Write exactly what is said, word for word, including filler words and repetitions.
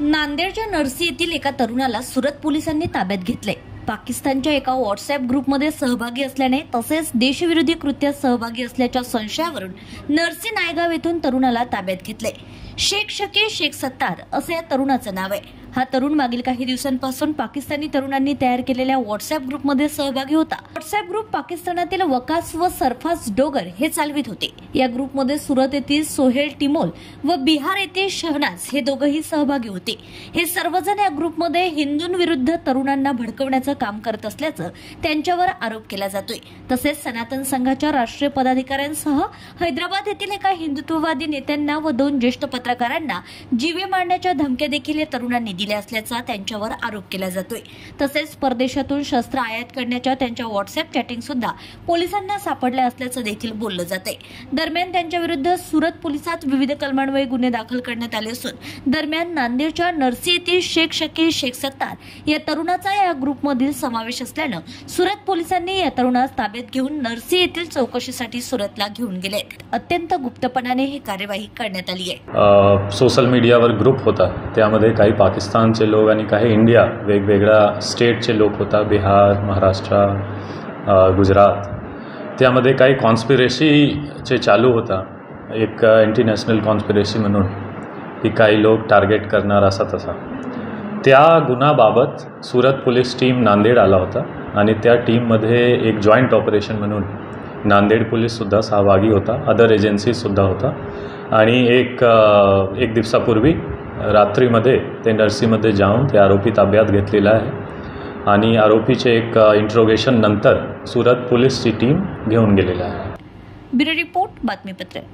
नांदेडच्या नरसी येथील एका तरुणाला सुरत पोलिसांनी ताब्यात घेतले। पाकिस्तानच्या एका व्हॉट्सअप ग्रुपमध्ये सहभागी असल्याने तसेच देशविरोधी कृत्यात सहभागी असल्याच्या संशयावरून नरसी नायगाव येथून तरुणाला ताब्यात घेतले। शेख शकील शेख सत्तार असे या तरुणाचं नाव आहे। हा तरुण मागील काही दिवसांपासून पाकिस्तानी तरुणांनी तयार केलेल्या व्हॉट्सअप ग्रुपमध्ये सहभागी होता। व्हॉट्सअप ग्रुप पाकिस्तानातील वकास व सरफाज डोगर हे चालवित होते। या ग्रुपमध्ये सुरत येथील सोहेल टिमोल व बिहार येथील शहनाज हे दोघेही सहभागी होते। हे सर्वजण या ग्रुपमध्ये हिंदूंविरुद्ध तरुणांना भडकवण्याचं काम करत असल्याचं त्यांच्यावर आरोप केला जातोय। तसेच सनातन संघाच्या राष्ट्रीय पदाधिकाऱ्यांसह हैदराबाद येथील एका हिंदुत्ववादी नेत्यांना व दोन ज्येष्ठ पत्रकारांना जीवे मारण्याच्या धमक्या देखील या तरुणांनी दिल्या असल्याचा त्यांच्यावर आरोप केला जातोय। तसेच परदेशातून शस्त्र आयात करण्याच्या त्यांच्या व्हॉट्सअप चॅटिंग सुद्धा पोलिसांना सापडल्या असल्याचं देखील बोललं जाते। दरम्यान त्यांच्या विरुद्ध सुरत पोलिसात विविध कलमांवये गुन्हे दाखल करण्यात आले असून दरम्यान नांदेडच्या नरसी येथील शेख शकील शेख सत्तार या तरुणाचा या ग्रुपमधील समावेश असल्यानं सुरत पोलिसांनी या तरुणास ताब्यात घेऊन नरसी येथील चौकशीसाठी सुरतला घेऊन गेले। अत्यंत गुप्तपणाने ही कार्यवाही करण्यात आली आहे। सोशल मीडियावर ग्रुप होता, त्यामध्ये काही पाकिस्तानचे लोक आणि काही इंडिया वेगवेगळ्या स्टेटचे लोक होता, बिहार, महाराष्ट्र, गुजरात। त्यामध्ये काही कॉन्स्पिरेसीचे चालू होता, एक इंटरनॅशनल कॉन्स्पिरेसी म्हणून की काही लोक टार्गेट करणार असा तसा। त्या गुन्ह्याबाबत सुरत पोलीस टीम नांदेड आला होता आणि त्या टीममध्ये एक जॉईंट ऑपरेशन म्हणून नांदेड पोलीससुद्धा सहभागी होता, अदर एजन्सीसुद्धा होता आणि एक एक दिवसापूर्वी रात्रीमध्ये ते नरसीमध्ये जाऊन ते आरोपी ताब्यात घेतलेला आहे आणि आरोपीचे एक इंट्रोगेशन नंतर सुरत पोलीसची टीम घेऊन गेलेला आहे। ब्युरो रिपोर्ट बातमीपत्र।